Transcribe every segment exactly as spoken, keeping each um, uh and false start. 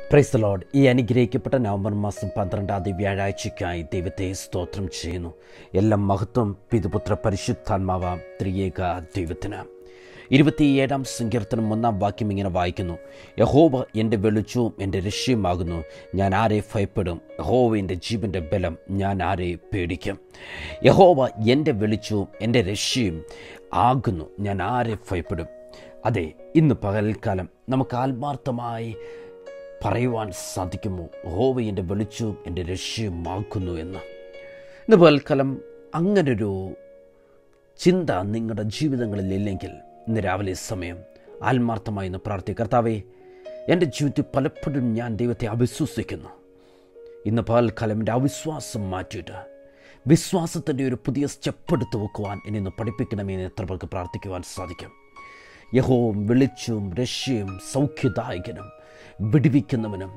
Praise the Lord. ഈ അനുഗ്രഹിക്കപ്പെട്ട November മാസം പന്ത്രണ്ടാം തീയതി വ്യാഴാഴ്ചയ്ക്കായി ദൈവത്തെ സ്തോത്രം ചെയ്യുന്നു. എല്ലാ മഹത്വം പിതൃപുത്ര പരിശുദ്ധാത്മാവാം ത്രിയേക ദൈവത്തിന്. ഇരുപത്തിയേഴാം സങ്കീർത്തനം ഒന്നാം വാക്യം ഇങ്ങനെ വായിക്കുന്നു: യഹോവ എൻ്റെ വെളിച്ചവും എൻ്റെ രക്ഷയുമാകുന്നു, ഞാൻ ആരെ ഭയപ്പെടും? യഹോവ എൻ്റെ ജീവൻ്റെ ബലം, ഞാൻ ആരെ പേടിക്കും? യഹോവ എൻ്റെ വെളിച്ചവും എൻ്റെ രക്ഷയും ആകുന്നു, ഞാൻ ആരെ ഭയപ്പെടും? അതെ, ഇന്ന് പകൽക്കാലം നമുക്ക് ആത്മാർത്ഥമായി പറയുവാൻ സാധിക്കുമോ? യഹോവ എൻ്റെ വെളിച്ചവും എൻ്റെ രക്ഷയുമാകുന്നു എന്ന്. ഇന്ന് പകൽക്കാലം അങ്ങനൊരു ചിന്ത നിങ്ങളുടെ ജീവിതങ്ങളിൽ ഇല്ലെങ്കിൽ ഇന്ന് രാവിലെ സമയം ആത്മാർത്ഥമായി ഇന്ന് പ്രാർത്ഥിക്കുക. കർത്താവേ, എൻ്റെ ജീവിതത്തിൽ പലപ്പോഴും ഞാൻ ദൈവത്തെ അവിശ്വസിക്കുന്നു. ഇന്ന് പകൽക്കാലം എൻ്റെ അവിശ്വാസം മാറ്റിയിട്ട് വിശ്വാസത്തിൻ്റെ ഒരു പുതിയ സ്റ്റെപ്പ് എടുത്ത് വെക്കുവാൻ എന്നെ ഇന്ന് പഠിപ്പിക്കണമേ എന്ന് എത്ര പേർക്ക് പ്രാർത്ഥിക്കുവാൻ സാധിക്കും. യഹോവ വെളിച്ചവും രക്ഷയും സൗഖ്യദായകനും വിടുവിക്കുന്നവനും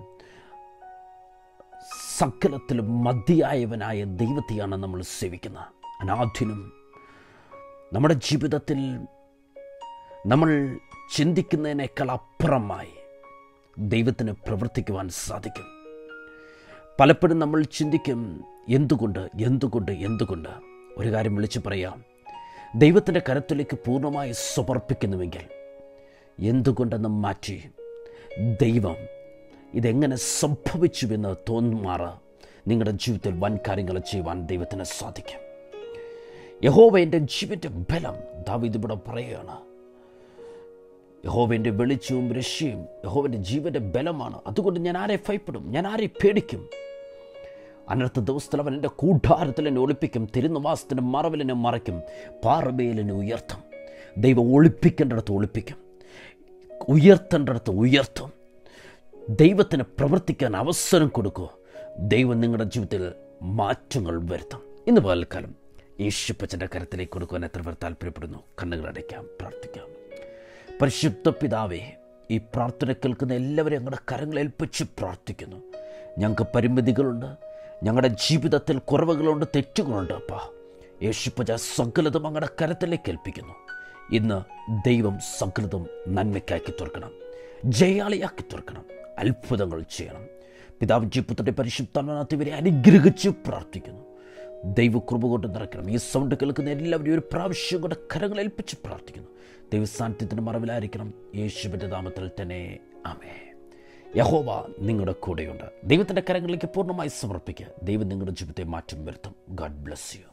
സകലത്തിലും മതിയായവനായ ദൈവത്തെയാണ് നമ്മൾ സേവിക്കുന്നത്. അനാഥിനും നമ്മുടെ ജീവിതത്തിൽ നമ്മൾ ചിന്തിക്കുന്നതിനേക്കാൾ അപ്പുറമായി ദൈവത്തിന് പ്രവർത്തിക്കുവാൻ സാധിക്കും. പലപ്പോഴും നമ്മൾ ചിന്തിക്കും, എന്തുകൊണ്ട് എന്തുകൊണ്ട് എന്തുകൊണ്ട് ഒരു കാര്യം വിളിച്ചു പറയാം, ദൈവത്തിൻ്റെ കരത്തിലേക്ക് പൂർണ്ണമായി സമർപ്പിക്കുന്നുവെങ്കിൽ എന്തുകൊണ്ടെന്ന് മാറ്റി ദൈവം ഇതെങ്ങനെ സംഭവിച്ചുവെന്ന് തോന്നുമാറ് നിങ്ങളുടെ ജീവിതത്തിൽ വൻ കാര്യങ്ങൾ ചെയ്യുവാൻ ദൈവത്തിന് സാധിക്കും. യഹോവ എൻ്റെ ജീവൻ്റെ ബലം, ദാവീദ് ഇവിടെ പറയുകയാണ്. യഹോവൻ്റെ വെളിച്ചവും രക്ഷയും യഹോവൻ്റെ ജീവൻ്റെ ബലമാണ്, അതുകൊണ്ട് ഞാൻ ആരെ ഭയപ്പെടും? ഞാൻ ആരെ പേടിക്കും? അനർത്ഥ ദിവസത്തിൽ അവൻ എൻ്റെ കൂടാരത്തിൽ എന്നെ ഒളിപ്പിക്കും, തിരുനിവാസത്തിൻ്റെ മറവിൽ എന്നെ മറയ്ക്കും, പാറമേൽ എന്നെ ഉയർത്തും. ദൈവം ഒളിപ്പിക്കേണ്ടിടത്ത് ഒളിപ്പിക്കും, ഉയർത്തേണ്ടിടത്ത് ഉയർത്തും. ദൈവത്തിന് പ്രവർത്തിക്കാൻ അവസരം കൊടുക്കൂ. ദൈവം നിങ്ങളുടെ ജീവിതത്തിൽ മാറ്റങ്ങൾ വരുത്തും. ഇന്ന് പകൽക്കാലം യേശുപ്പച്ചൻ്റെ കരത്തിലേക്ക് കൊടുക്കുവാൻ എത്ര പേർ താല്പര്യപ്പെടുന്നു? കണ്ണുകളടയ്ക്കാം, പ്രാർത്ഥിക്കാം. പരിശുദ്ധ പിതാവേ, ഈ പ്രാർത്ഥന കേൾക്കുന്ന എല്ലാവരെയും ഞങ്ങളുടെ കരങ്ങൾ ഏൽപ്പിച്ച് പ്രാർത്ഥിക്കുന്നു. ഞങ്ങൾക്ക് പരിമിതികളുണ്ട്, ഞങ്ങളുടെ ജീവിതത്തിൽ കുറവുകളുണ്ട്, തെറ്റുകളുണ്ട്. അപ്പാ, യേശുപ്പച്ച സകലതും ഞങ്ങളുടെ കരത്തിലേക്ക് ഏൽപ്പിക്കുന്നു. ഇന്ന് ദൈവം സകലതും നന്മയ്ക്കാക്കി തീർക്കണം, ജയാളിയാക്കി തീർക്കണം, അത്ഭുതങ്ങൾ ചെയ്യണം. പിതാവ് ജീപ്പത്തിൻ്റെ പരിശുദ്ധാത്മാവിനെ ഇവരെ അനുഗ്രഹിച്ച് പ്രാർത്ഥിക്കുന്നു. ദൈവകൃപ കൊണ്ട് നിറയ്ക്കണം. ഈ സൗണ്ട് കേൾക്കുന്ന എല്ലാവരും ഒരു പ്രാവശ്യം കൊണ്ട് കരങ്ങൾ ഏൽപ്പിച്ച് പ്രാർത്ഥിക്കുന്നു. ദൈവസാന്നിധ്യത്തിൻ്റെ മറവിലായിരിക്കണം. യേശുവിൻ്റെ നാമത്തിൽ തന്നെ ആമേൻ. യഹോവ നിങ്ങളുടെ കൂടെയുണ്ട്. ദൈവത്തിൻ്റെ കരങ്ങളിലേക്ക് പൂർണ്ണമായി സമർപ്പിക്കുക. ദൈവം നിങ്ങളുടെ ജീവിതത്തെ മാറ്റം വരുത്തും. God bless U.